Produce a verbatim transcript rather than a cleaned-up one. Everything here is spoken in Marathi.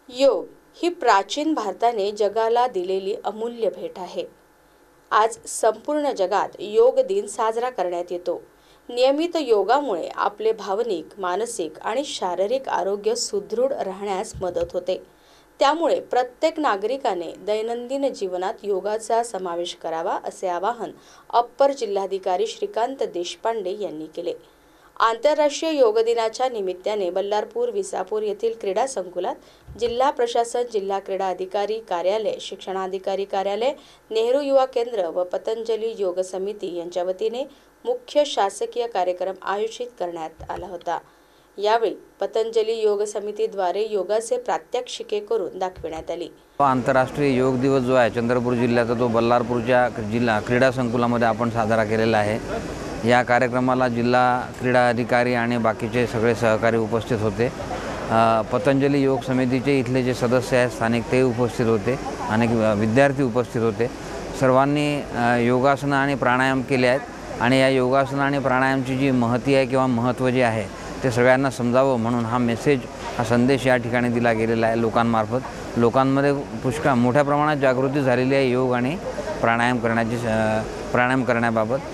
योग ही प्राचीन भारताने जगाला दिलेली अमूल्य भेट आहे। आज संपूर्ण जगात योग दिन साजरा करण्यात येतो। नियमित योगामुळे आपले भावनिक, मानसिक आणि शारीरिक आरोग्य सुदृढ राहण्यास मदत होते। त्यामुळे प्रत्येक नागरिकाने दैनंदिन जीवनात योगाचा समावेश करावा असे आवाहन अप्पर जिल्हाधिकारी श्रीकांत देशपांडे यांनी केले। आंतरराष्ट्रीय योग दिनाच्या निमित्ताने बल्लारपूर विसापूर येथील क्रीडा संकुलात जिल्हा प्रशासन, जिल्हा क्रीडा अधिकारी कार्यालय, शिक्षणाधिकारी कार्यालय, नेहरू युवा केंद्र व पतंजली योग समिती यांच्या वतीने मुख्य शासकीय कार्यक्रम आयोजित करण्यात आला होता। यावेळी पतंजली योग समितीद्वारे योगाचे प्रात्यक्षिके करून दाखविण्यात आली। आंतरराष्ट्रीय योग दिवस जो आहे चंद्रपूर जिल्ह्याचा तो बल्लारपूरच्या जिल्हा क्रीडा संकुलामध्ये आपण साजरा केलेला आहे। या कार्यक्रमाला जिल्हा क्रीडा अधिकारी आणि बाकीचे सगळे सहकारी उपस्थित होते। पतंजली योग समितीचे इथले जे सदस्य आहेत स्थानिक ते उपस्थित होते, अनेक विद्यार्थी उपस्थित होते। सर्वांनी योगासनं आणि प्राणायाम केले आहेत आणि या योगासनं आणि प्राणायामची जी महती आहे किंवा महत्त्व जे आहे ते सगळ्यांना समजावं म्हणून हा मेसेज, हा संदेश या ठिकाणी दिला गेलेला आहे लोकांमार्फत। लोकांमध्ये पुष्कळ मोठ्या प्रमाणात जागृती झालेली आहे योग आणि प्राणायाम करण्याची प्राणायाम करण्याबाबत।